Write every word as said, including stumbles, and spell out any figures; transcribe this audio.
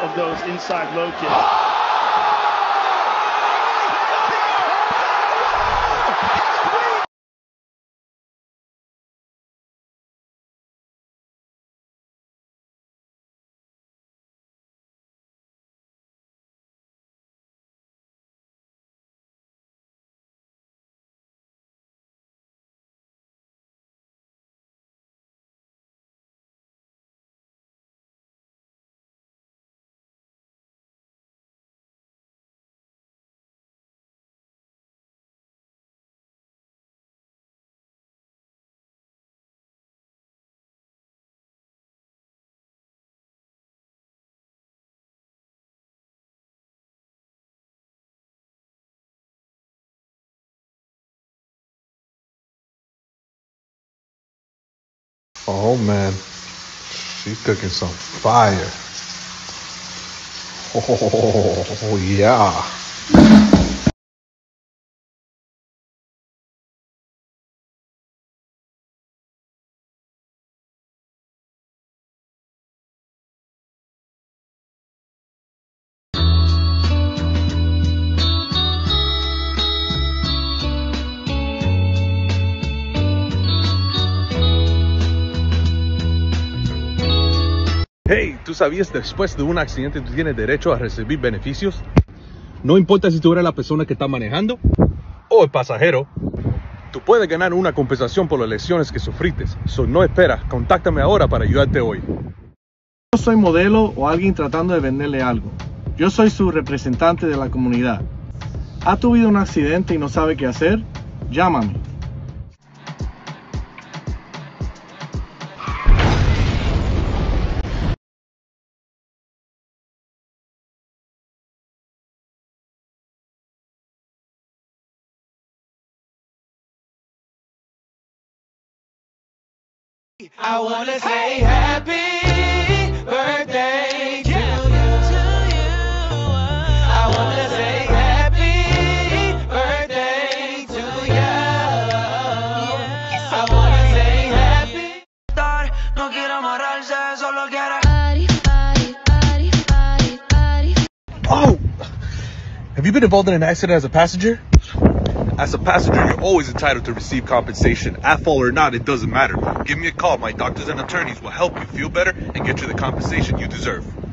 of those inside low kicks. Oh man, she's cooking some fire. Oh yeah. Hey, ¿tú sabías que después de un accidente tú tienes derecho a recibir beneficios? No importa si tú eres la persona que está manejando o el pasajero, tú puedes ganar una compensación por las lesiones que sufriste. So, no esperas, contáctame ahora para ayudarte hoy. No soy modelo o alguien tratando de venderle algo. Yo soy su representante de la comunidad. ¿Ha tenido un accidente y no sabe qué hacer? Llámame. I wanna say happy birthday to you. I wanna say happy birthday to you. I wanna say happy. No quiero amarrarse, solo quiero. Oh! Have you been involved in an accident as a passenger? As a passenger, you're always entitled to receive compensation. At fault or not, it doesn't matter. Give me a call. My doctors and attorneys will help you feel better and get you the compensation you deserve.